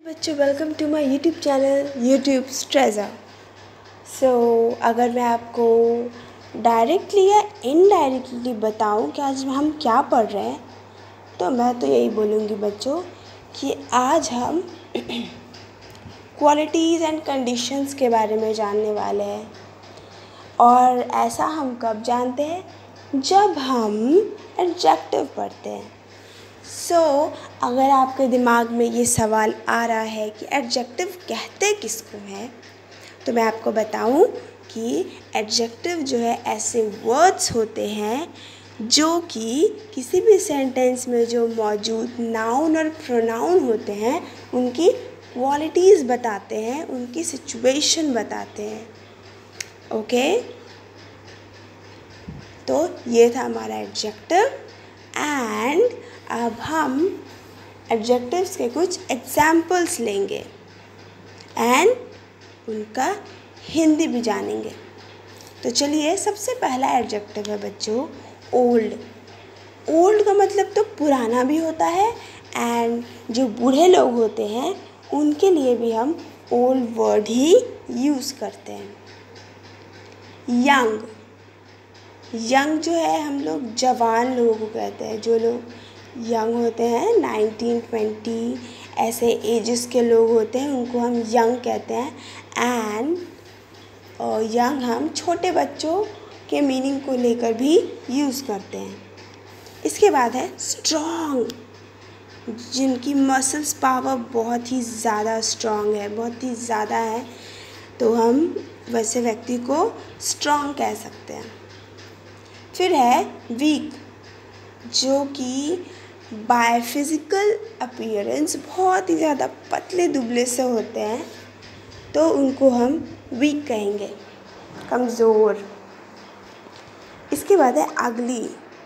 बच्चों welcome to my YouTube channel YouTube treasure. अगर मैं आपको डायरेक्टली या इनडायरेक्टली बताऊं कि आज हम क्या पढ़ रहे हैं, तो मैं तो यही बोलूँगी बच्चों कि आज हम क्वालिटीज़ एंड कंडीशंस के बारे में जानने वाले हैं। और ऐसा हम कब जानते हैं? जब हम एडजेक्टिव पढ़ते हैं। अगर आपके दिमाग में ये सवाल आ रहा है कि एडजेक्टिव कहते किसको हैं, तो मैं आपको बताऊं कि एडजेक्टिव जो है ऐसे वर्ड्स होते हैं जो कि किसी भी सेंटेंस में जो मौजूद नाउन और प्रोनाउन होते हैं उनकी क्वालिटीज़ बताते हैं, उनकी सिचुएशन बताते हैं। ओके, तो ये था हमारा एडजेक्टिव। एंड अब हम एडजेक्टिव्स के कुछ एग्जाम्पल्स लेंगे एंड उनका हिंदी भी जानेंगे। तो चलिए, सबसे पहला एडजेक्टिव है बच्चों ओल्ड। ओल्ड का मतलब तो पुराना भी होता है, एंड जो बूढ़े लोग होते हैं उनके लिए भी हम ओल्ड वर्ड ही यूज़ करते हैं। यंग, यंग जो है हम लोग जवान लोगों को कहते हैं। जो लोग यंग होते हैं 19-20 ऐसे एजेस के लोग होते हैं उनको हम यंग कहते हैं। एंड यंग हम छोटे बच्चों के मीनिंग को लेकर भी यूज़ करते हैं। इसके बाद है स्ट्रॉन्ग, जिनकी मसल्स पावर बहुत ही ज़्यादा स्ट्रॉन्ग है, बहुत ही ज़्यादा है, तो हम वैसे व्यक्ति को स्ट्रॉन्ग कह सकते हैं। फिर है वीक, जो कि बाय फिज़िकल अपीयरेंस बहुत ही ज़्यादा पतले दुबले से होते हैं, तो उनको हम वीक कहेंगे, कमज़ोर। इसके बाद है अगली।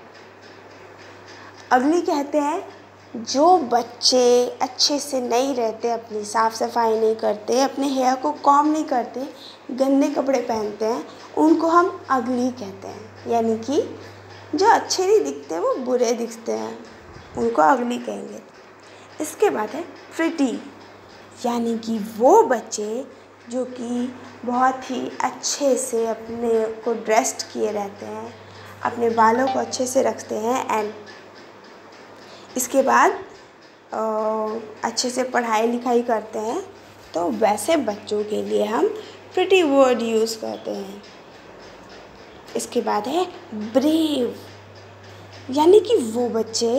अगली कहते हैं जो बच्चे अच्छे से नहीं रहते, अपनी साफ़ सफाई नहीं करते, अपने हेयर को कॉम्ब नहीं करते, गंदे कपड़े पहनते हैं, उनको हम अगली कहते हैं। यानी कि जो अच्छे नहीं दिखते वो बुरे दिखते हैं, उनको अगली कहेंगे। इसके बाद है प्रिटी, यानी कि वो बच्चे जो कि बहुत ही अच्छे से अपने को ड्रेस्ड किए रहते हैं, अपने बालों को अच्छे से रखते हैं। एंड इसके बाद अच्छे से पढ़ाई लिखाई करते हैं, तो वैसे बच्चों के लिए हम प्रिटी वर्ड यूज़ करते हैं। इसके बाद है ब्रेव, यानी कि वो बच्चे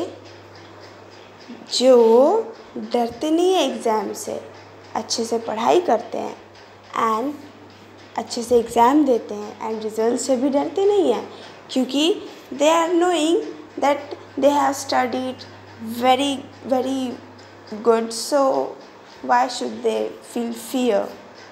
जो डरते नहीं है एग्ज़ाम से, अच्छे से पढ़ाई करते हैं एंड अच्छे से एग्ज़ाम देते हैं एंड रिजल्ट से भी डरते नहीं हैं, क्योंकि they are knowing that they have studied very very good, so why should they feel fear?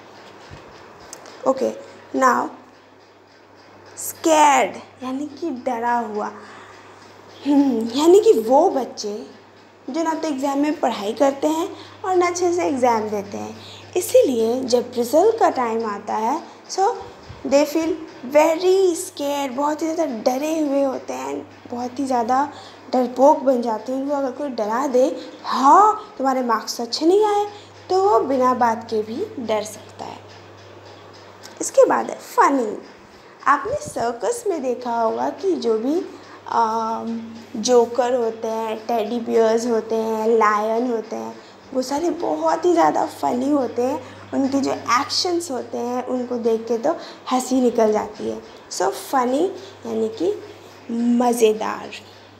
Okay, now scared, यानी कि डरा हुआ। यानी कि वो बच्चे जो ना तो एग्ज़ाम में पढ़ाई करते हैं और ना अच्छे से एग्ज़ाम देते हैं, इसीलिए जब रिज़ल्ट का टाइम आता है so they feel very scared, बहुत ही ज़्यादा डरे हुए होते हैं, बहुत ही ज़्यादा डरपोक बन जाते हैं। उनको अगर कोई डरा दे, हाँ तुम्हारे मार्क्स अच्छे नहीं आए, तो वो बिना बात के भी डर सकता है। इसके बाद है फ़नी। आपने सर्कस में देखा होगा कि जो भी जोकर होते हैं, टेडी बियर्स होते हैं, लायन होते हैं, वो सारे बहुत ही ज़्यादा फ़नी होते हैं। उनके जो एक्शंस होते हैं उनको देख के तो हंसी निकल जाती है। सो फ़नी यानी कि मज़ेदार।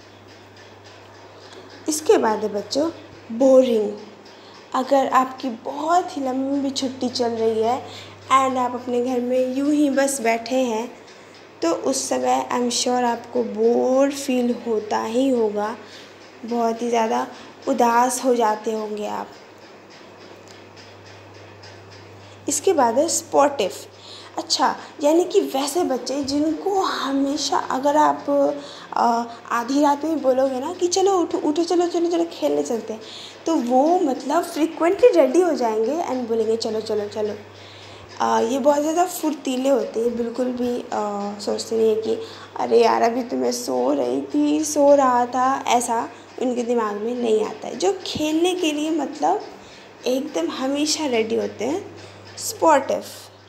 इसके बाद है बच्चों बोरिंग। अगर आपकी बहुत ही लंबी छुट्टी चल रही है एंड आप अपने घर में यूं ही बस बैठे हैं, तो उस समय आई एम श्योर आपको बोर फील होता ही होगा, बहुत ही ज़्यादा उदास हो जाते होंगे आप। इसके बाद है स्पोर्टिव। अच्छा, यानी कि वैसे बच्चे जिनको हमेशा अगर आप आधी रात में बोलोगे ना कि चलो उठो उठो, चलो चलो चलो खेलने चलते हैं, तो वो मतलब फ्रीक्वेंटली रेडी हो जाएंगे एंड बोलेंगे चलो चलो चलो। ये बहुत ज़्यादा फुर्तीले होते हैं, बिल्कुल भी सोचते नहीं है कि अरे यार अभी तो मैं सो रही थी, सो रहा था, ऐसा उनके दिमाग में नहीं आता है। जो खेलने के लिए मतलब एकदम हमेशा रेडी होते हैं। स्पोर्टिव,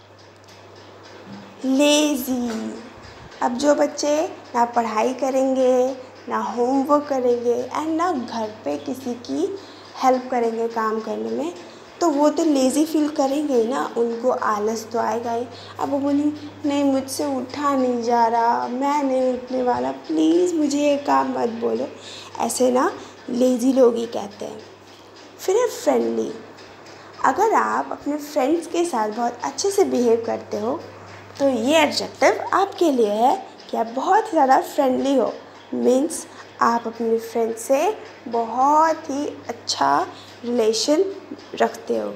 लेज़ी, अब जो बच्चे ना पढ़ाई करेंगे, ना होमवर्क करेंगे एंड ना घर पे किसी की हेल्प करेंगे काम करने में, तो वो तो लेज़ी फील करेंगे ही ना, उनको आलस तो आएगा ही। अब वो बोली नहीं मुझसे उठा नहीं जा रहा, मैं नहीं उठने वाला, प्लीज़ मुझे ये काम मत बोलो, ऐसे ना लेज़ी लोग ही कहते हैं। फिर है फ्रेंडली, अगर आप अपने फ्रेंड्स के साथ बहुत अच्छे से बिहेव करते हो तो ये एडजेक्टिव आपके लिए है कि आप बहुत ज़्यादा फ्रेंडली हो। मीन्स आप अपने फ्रेंड से बहुत ही अच्छा रिलेशन रखते हो।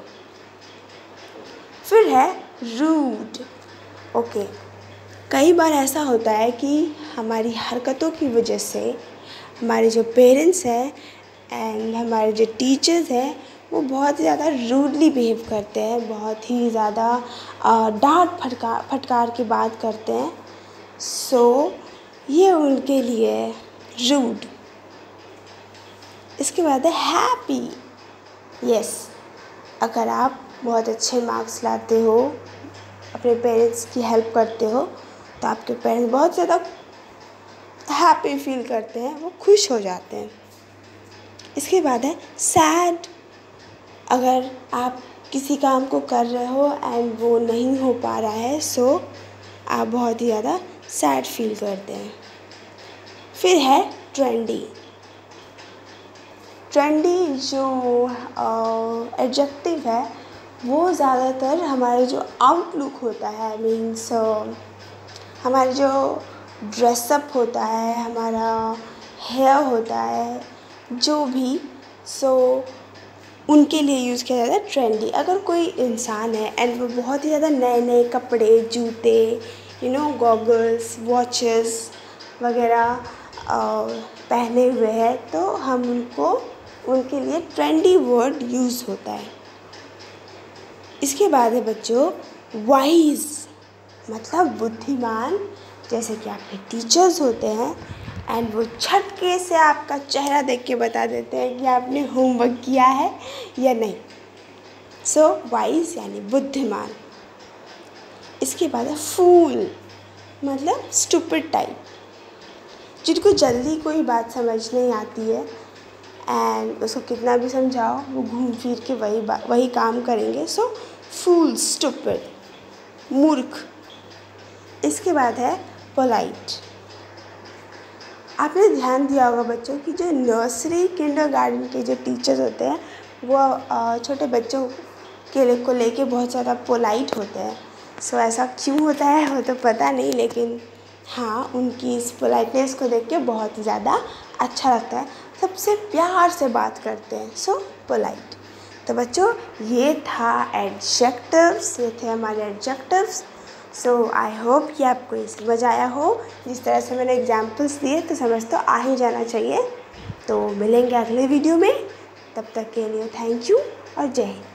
फिर है रूड। ओके, कई बार ऐसा होता है कि हमारी हरकतों की वजह से हमारे जो पेरेंट्स हैं एंड हमारे जो टीचर्स हैं वो बहुत ही ज़्यादा रूडली बिहेव करते हैं, बहुत ही ज़्यादा डांट फटकार की बात करते हैं। सो ये उनके लिए रूड। इसके बाद है हैप्पी। यस, अगर आप बहुत अच्छे मार्क्स लाते हो, अपने पेरेंट्स की हेल्प करते हो, तो आपके पेरेंट्स बहुत ज़्यादा हैप्पी फील करते हैं, वो खुश हो जाते हैं। इसके बाद है सैड। अगर आप किसी काम को कर रहे हो एंड वो नहीं हो पा रहा है, सो आप बहुत ही ज़्यादा सैड फील करते हैं। फिर है ट्रेंडी। ट्रेंडी जो एडजेक्टिव है वो ज़्यादातर हमारे जो आउटलुक होता है, मीन्स हमारे जो ड्रेसअप होता है, हमारा हेयर होता है, जो भी, सो उनके लिए यूज़ किया जाता है ट्रेंडी। अगर कोई इंसान है एंड वो बहुत ही ज़्यादा नए नए कपड़े, जूते, गॉगल्स, वॉचेस वगैरह पहने हुए हैं, तो हम उनके लिए ट्रेंडी वर्ड यूज़ होता है। इसके बाद है बच्चों वाइज, मतलब बुद्धिमान। जैसे कि आपके टीचर्स होते हैं एंड वो झटके से आपका चेहरा देख के बता देते हैं कि आपने होमवर्क किया है या नहीं। सो वाइज यानी बुद्धिमान। इसके बाद है फूल, मतलब स्टूपिड टाइप, जिनको जल्दी कोई बात समझ नहीं आती है एंड उसको कितना भी समझाओ वो घूम फिर के वही काम करेंगे। सो फूल, स्टूपिड, मूर्ख। इसके बाद है पोलाइट। आपने ध्यान दिया होगा बच्चों कि जो नर्सरी किंडरगार्टन के जो टीचर्स होते हैं वो छोटे बच्चों को लेके बहुत ज़्यादा पोलाइट होते हैं। सो ऐसा क्यों होता है वो तो पता नहीं, लेकिन हाँ, उनकी इस पोलाइटनेस को देख के बहुत ही ज़्यादा अच्छा लगता है, सबसे प्यार से बात करते हैं। So polite. तो बच्चों ये था एडजेक्टिव्स, ये थे हमारे एडजेक्टिव्स। सो आई होप कि आपको ये समझ आया हो। जिस तरह से मैंने एग्जाम्पल्स दिए तो समझ तो आ ही जाना चाहिए। तो मिलेंगे अगले वीडियो में, तब तक के लिए थैंक यू और जय हिंद।